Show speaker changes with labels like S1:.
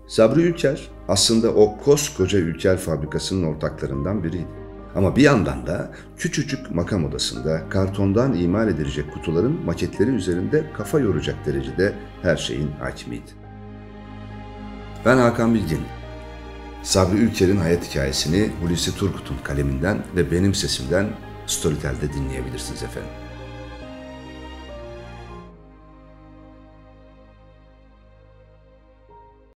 S1: Sabri Ülker aslında o koskoca Ülker fabrikasının ortaklarından biriydi. Ama bir yandan da küçücük makam odasında kartondan imal edilecek kutuların maketleri üzerinde kafa yoracak derecede her şeyin hakimiydi. Ben Hakan Bilgin. Sabri Ülker'in hayat hikayesini Hulusi Turgut'un kaleminden ve benim sesimden Storytel'de dinleyebilirsiniz efendim.